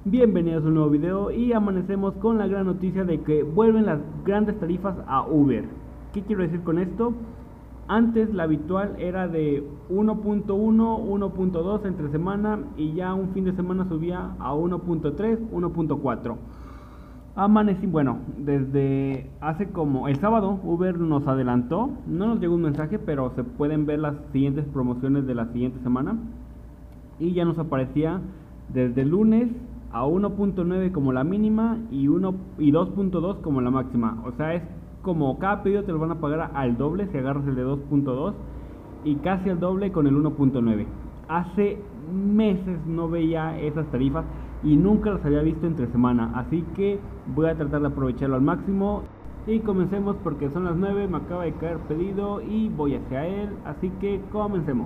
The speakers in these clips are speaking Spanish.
Bienvenidos a un nuevo video y amanecemos con la gran noticia de que vuelven las grandes tarifas a Uber. ¿Qué quiero decir con esto? Antes la habitual era de 1.1, 1.2 entre semana y ya un fin de semana subía a 1.3, 1.4. Bueno, desde hace como el sábado Uber nos adelantó, no nos llegó un mensaje, pero se pueden ver las siguientes promociones de la siguiente semana y ya nos aparecía desde el lunes a 1.9 como la mínima y 2.2 como la máxima. O sea, es como cada pedido te lo van a pagar al doble si agarras el de 2.2 y casi al doble con el 1.9. Hace meses no veía esas tarifas y nunca las había visto entre semana, así que voy a tratar de aprovecharlo al máximo. Y comencemos porque son las 9, me acaba de caer pedido y voy hacia él, así que comencemos.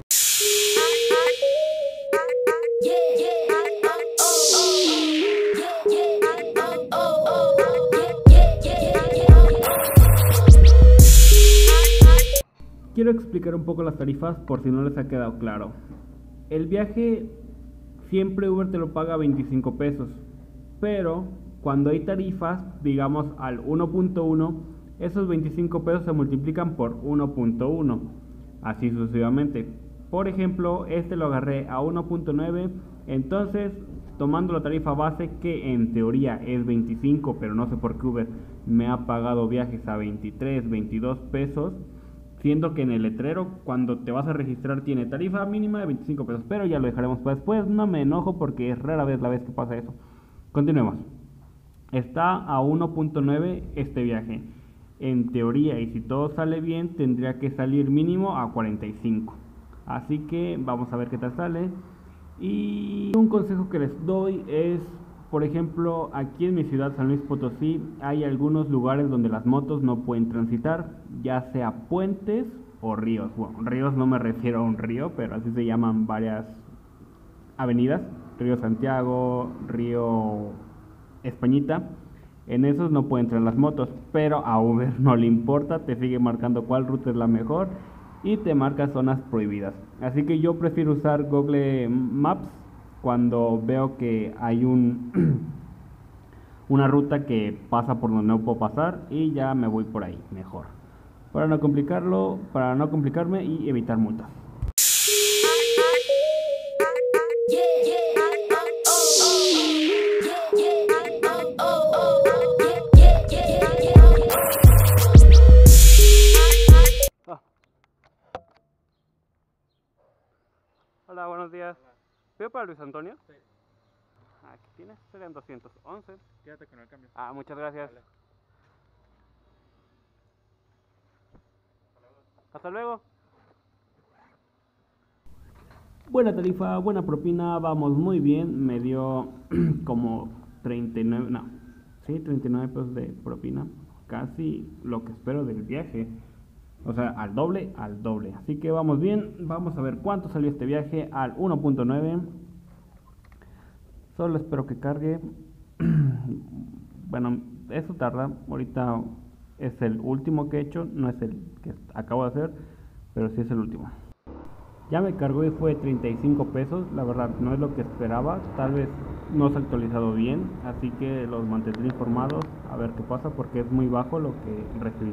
Quiero explicar un poco las tarifas por si no les ha quedado claro. El viaje siempre Uber te lo paga 25 pesos, pero cuando hay tarifas, digamos al 1.1, esos 25 pesos se multiplican por 1.1, así sucesivamente. Por ejemplo, este lo agarré a 1.9, entonces tomando la tarifa base, que en teoría es 25, pero no sé por qué Uber me ha pagado viajes a 23, 22 pesos, siendo que en el letrero cuando te vas a registrar tiene tarifa mínima de 25 pesos, pero ya lo dejaremos para después. No me enojo porque es rara vez la vez que pasa eso. Continuemos. Está a 1.9 este viaje. En teoría, y si todo sale bien, tendría que salir mínimo a 45. Así que vamos a ver qué tal sale. Y un consejo que les doy es, por ejemplo, aquí en mi ciudad, San Luis Potosí, hay algunos lugares donde las motos no pueden transitar, ya sea puentes o ríos. Bueno, ríos no me refiero a un río, pero así se llaman varias avenidas. Río Santiago, Río Españita. En esos no pueden entrar las motos, pero a Uber no le importa, te sigue marcando cuál ruta es la mejor y te marca zonas prohibidas. Así que yo prefiero usar Google Maps cuando veo que hay una ruta que pasa por donde no puedo pasar y ya me voy por ahí mejor, para no complicarme y evitar multas. Hola, buenos días. ¿Pido para Luis Antonio? Sí. Aquí tienes, serían 211. Quédate con el cambio. Muchas gracias. Vale. Hasta luego. Buena tarifa, buena propina, vamos muy bien. Me dio como 39, no, sí, 39 pesos de propina. Casi lo que espero del viaje. O sea, al doble. Así que vamos bien. Vamos a ver cuánto salió este viaje al 1.9. Solo espero que cargue. Bueno, eso tarda. Ahorita es el último que he hecho. No es el que acabo de hacer, pero sí es el último. Ya me cargó y fue 35 pesos. La verdad no es lo que esperaba. Tal vez no se ha actualizado bien. Así que los mantendré informados a ver qué pasa, porque es muy bajo lo que recibí.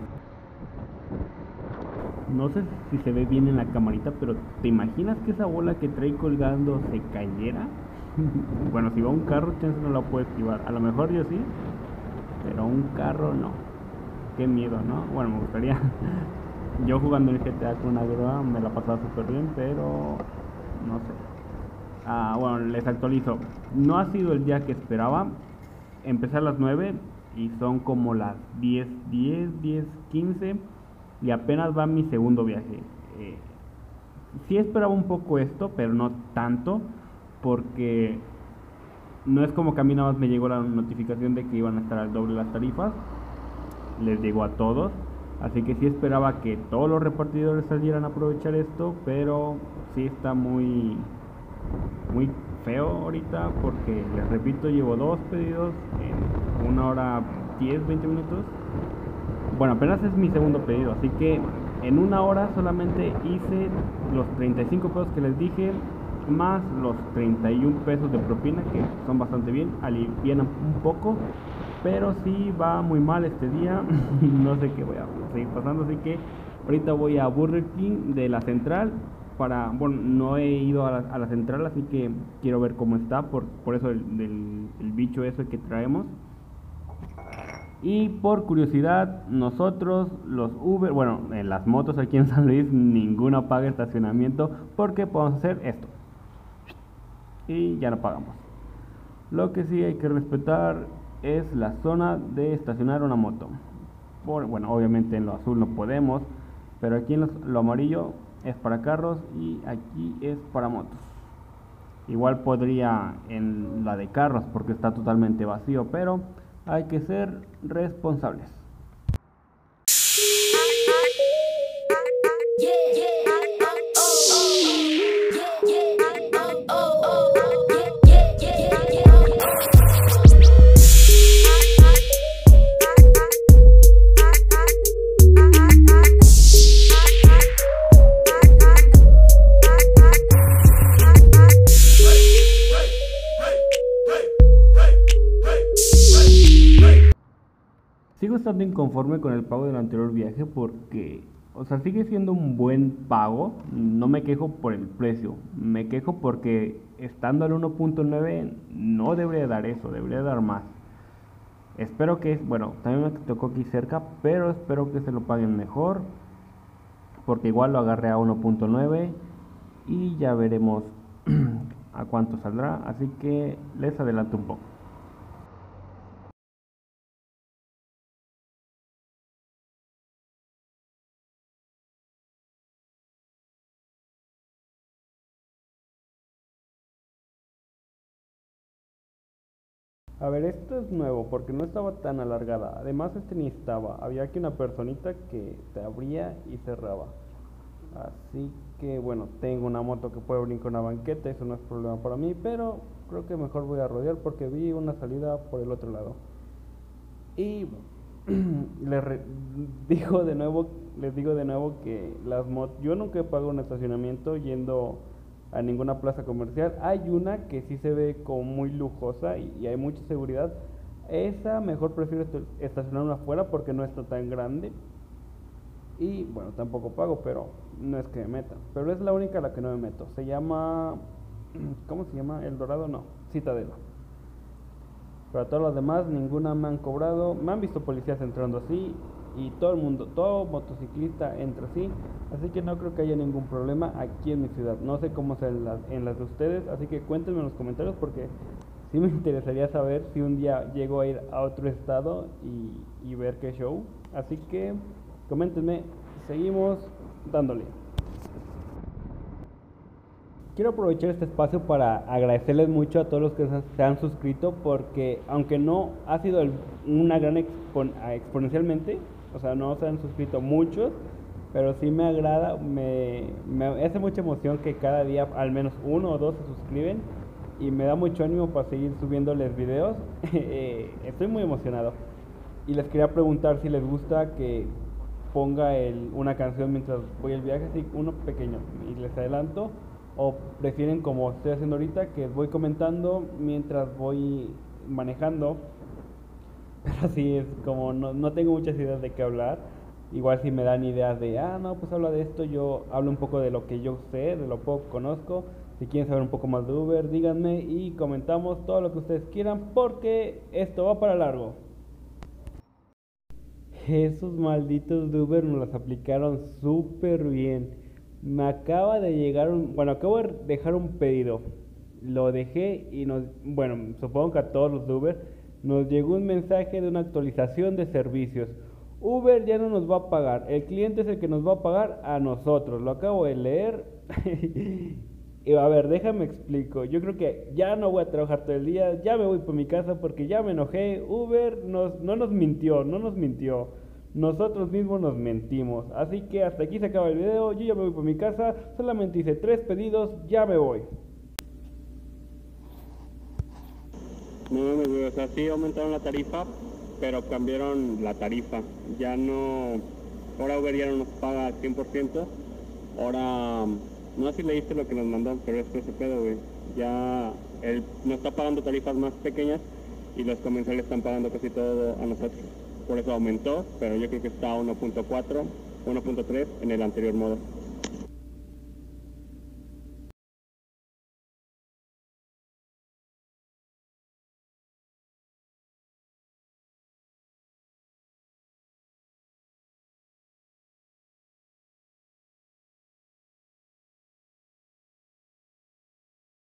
No sé si se ve bien en la camarita, pero ¿te imaginas que esa bola que trae colgando se cayera? Bueno, si va un carro, chance no la puede esquivar. A lo mejor yo sí, pero un carro no. Qué miedo, ¿no? Bueno, me gustaría. Yo jugando en GTA con una grúa me la pasaba súper bien, pero no sé. Bueno, les actualizo. No ha sido el día que esperaba. Empecé a las 9 y son como las 10:15 y apenas va mi segundo viaje. Sí esperaba un poco esto, pero no tanto, porque no es como que a mí nada más me llegó la notificación de que iban a estar al doble las tarifas. Les llegó a todos, así que sí esperaba que todos los repartidores salieran a aprovechar esto, pero sí está muy feo ahorita, porque les repito, llevo 2 pedidos en 1 hora 10, 20 minutos. Bueno, apenas es mi segundo pedido, así que en 1 hora solamente hice los 35 pesos que les dije más los 31 pesos de propina, que son bastante bien, alivianan un poco, pero sí va muy mal este día. No sé qué voy a seguir pasando, así que ahorita voy a Burger King de la central bueno, no he ido a la central, así que quiero ver cómo está, por eso el bicho ese que traemos. Y por curiosidad, nosotros los Uber, bueno, en las motos aquí en San Luis, ninguna paga estacionamiento porque podemos hacer esto. Y ya no pagamos. Lo que sí hay que respetar es la zona de estacionar una moto. Bueno, obviamente en lo azul no podemos, pero aquí en lo amarillo es para carros y aquí es para motos. Igual podría en la de carros porque está totalmente vacío, pero hay que ser responsables. Sigo estando inconforme con el pago del anterior viaje porque, o sea, sigue siendo un buen pago. No me quejo por el precio, me quejo porque estando al 1.9 no debería dar eso, debería dar más. Espero que, bueno, también me tocó aquí cerca, pero espero que se lo paguen mejor, porque igual lo agarré a 1.9 y ya veremos a cuánto saldrá, así que les adelanto un poco. A ver, esto es nuevo porque no estaba tan alargada. Además, este ni estaba. Había aquí una personita que se abría y cerraba. Así que bueno, tengo una moto que puede brincar una banqueta, eso no es problema para mí, pero creo que mejor voy a rodear porque vi una salida por el otro lado. Y digo de nuevo, les digo de nuevo que las motos, yo nunca he pagado un estacionamiento yendo a ninguna plaza comercial. Hay una que sí se ve como muy lujosa y hay mucha seguridad. Esa mejor prefiero estacionarla afuera porque no está tan grande. Y bueno, tampoco pago, pero no es que me meta. Pero es la única a la que no me meto. Se llama... ¿Cómo se llama? El Dorado, no. Citadela. Para todos los demás, ninguna me han cobrado. Me han visto policías entrando así. Y todo el mundo, todo motociclista entra así. Así que no creo que haya ningún problema aquí en mi ciudad. No sé cómo sea en las de ustedes. Así que cuéntenme en los comentarios porque sí me interesaría saber si un día llego a ir a otro estado y ver qué show. Así que coméntenme. Seguimos dándole. Quiero aprovechar este espacio para agradecerles mucho a todos los que se han suscrito porque aunque no ha sido una gran exponencialmente, o sea, no se han suscrito muchos, pero sí me agrada, me hace mucha emoción que cada día al menos uno o dos se suscriben y me da mucho ánimo para seguir subiéndoles videos. Estoy muy emocionado y les quería preguntar si les gusta que ponga una canción mientras voy al viaje, así uno pequeño, y les adelanto. O prefieren como estoy haciendo ahorita, que voy comentando mientras voy manejando. Pero así es como no tengo muchas ideas de qué hablar. Igual si me dan ideas de, no, pues habla de esto, yo hablo un poco de lo que yo sé, de lo poco que conozco. Si quieren saber un poco más de Uber, díganme y comentamos todo lo que ustedes quieran porque esto va para largo. Esos malditos de Uber nos las aplicaron súper bien. Me acaba de llegar acabo de dejar un pedido. Lo dejé y bueno, supongo que a todos los de Uber nos llegó un mensaje de una actualización de servicios. Uber ya no nos va a pagar, el cliente es el que nos va a pagar a nosotros. Lo acabo de leer. Y a ver, déjame explico. Yo creo que ya no voy a trabajar todo el día, ya me voy por mi casa porque ya me enojé. Uber no nos mintió, no nos mintió. Nosotros mismos nos mentimos. Así que hasta aquí se acaba el video. Yo ya me voy por mi casa. Solamente hice 3 pedidos. Ya me voy. No, o sea, sí aumentaron la tarifa, pero cambiaron la tarifa. Ya no... Ahora Uber ya no nos paga al 100%. Ahora No sé si leíste lo que nos mandó, pero es que ese pedo, güey. Ya él no está pagando tarifas más pequeñas y los comerciales están pagando casi todo a nosotros. Por eso aumentó, pero yo creo que está a 1.4, 1.3 en el anterior modo.